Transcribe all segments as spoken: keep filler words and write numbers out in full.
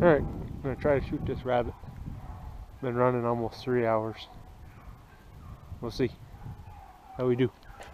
Alright, I'm gonna try to shoot this rabbit. Been running almost three hours. We'll see how we do.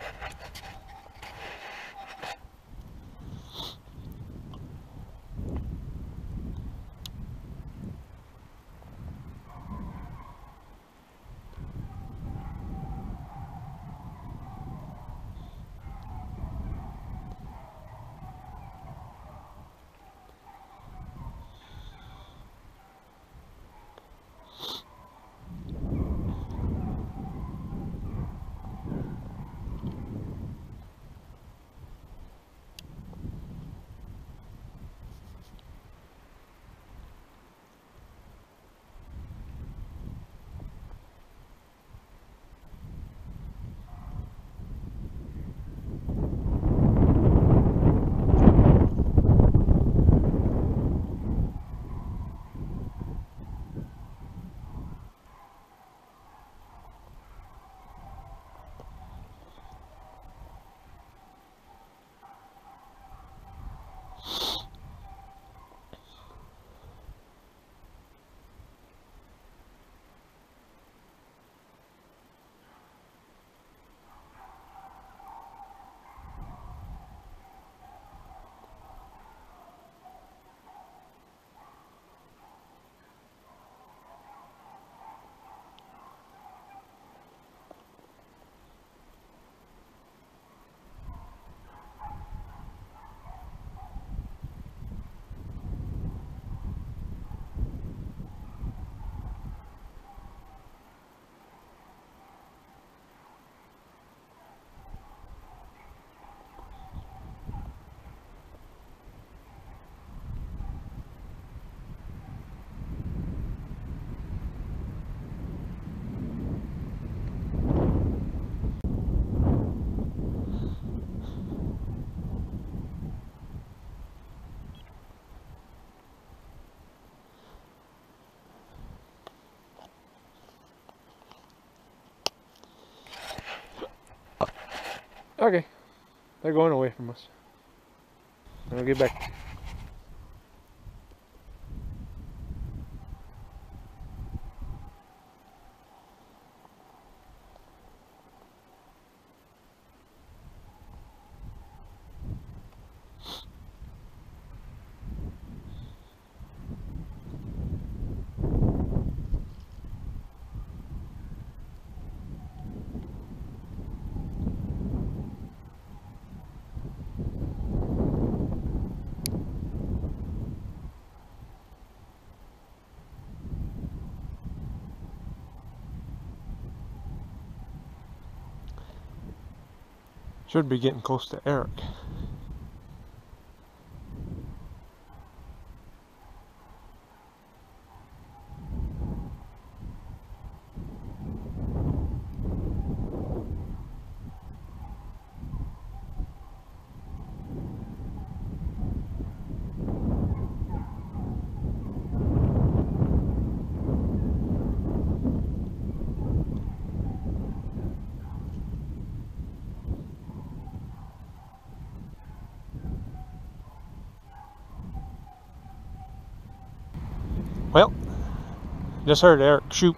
Okay, they're going away from us. I'll get back. Should be getting close to Eric. Well, just heard Eric shoot.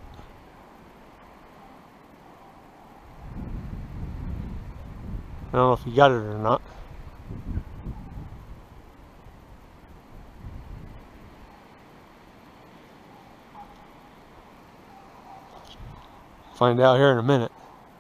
I don't know if he got it or not. Find out here in a minute.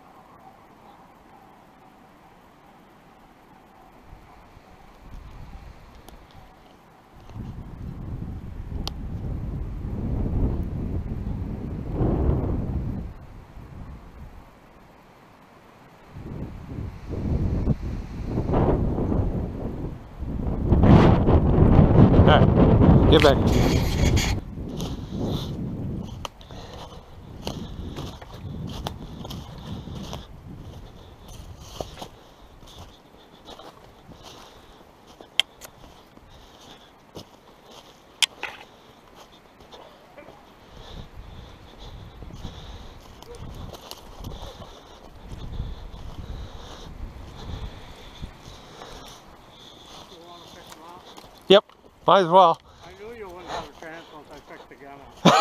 Alright, get back. Yep, might as well. I knew you wouldn't have a chance. What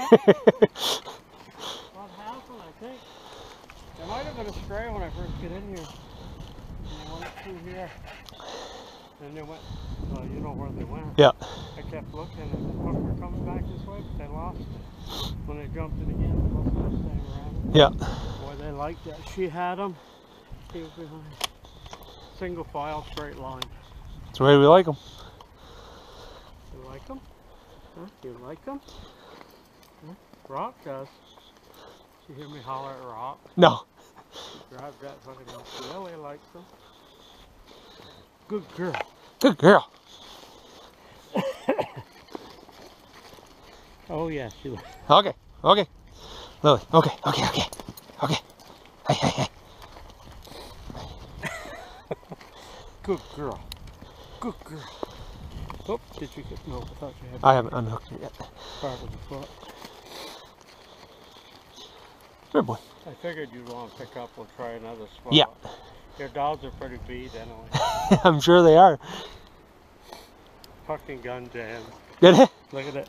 happened, I think? There might have been a stray when I first get in here. And they went through here. And they went, well, you know where they went. Yeah. I kept looking and the folks were coming back this way, but they lost it. When they jumped it again, they must have stayed around. Yeah. Boy, they liked that. She had them. He was behind. Single file, straight line. That's the way we like them. You like them? Huh? You like them? Huh? Rock does. Did you hear me holler at Rock? No. Drive that fucking Lily likes them. Good girl. Good girl. Oh yeah, she likes. Okay. Okay. Lily. Okay. Okay. Okay. Okay. Hey, hey, hey. Good girl. Good girl. Oh, did you get? No, I thought you had. I haven't unhooked it yet. Part of the foot. Good boy. I figured you'd want to pick up. We'll try another spot. Yeah. Your dogs are pretty beat anyway. I'm sure they are. Fucking gun jam. Did it? Look at it.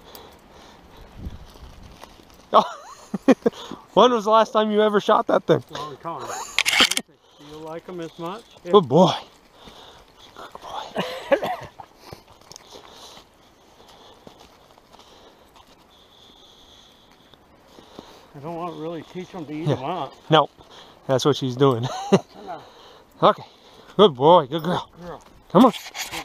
Oh. When was the last time you ever shot that thing? Long time. Do you like them as much? Yeah. Good boy. Good boy. I don't want to really teach them to eat Yeah. them up. No. That's what she's doing. I know. Okay. Good boy. Good girl. Girl. Come on. Yeah.